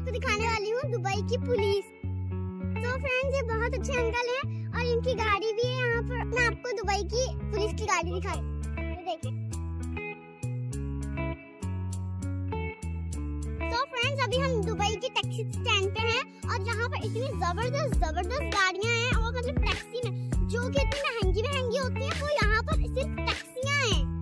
आपको दिखाने वाली हूँ दुबई की पुलिस। तो फ्रेंड्स, ये बहुत अच्छे अंकल हैं और इनकी गाड़ी भी है यहाँ पर। मैं आपको दुबई की पुलिस की गाड़ी दिखाई, देखिए। तो फ्रेंड्स, अभी हम दुबई के टैक्सी स्टैंड पे हैं और यहाँ पर इतनी जबरदस्त गाड़ियाँ हैं और मतलब टैक्सी में जो कि इतनी महंगी होती है, वो यहाँ पर सिर्फ टैक्सियाँ हैं।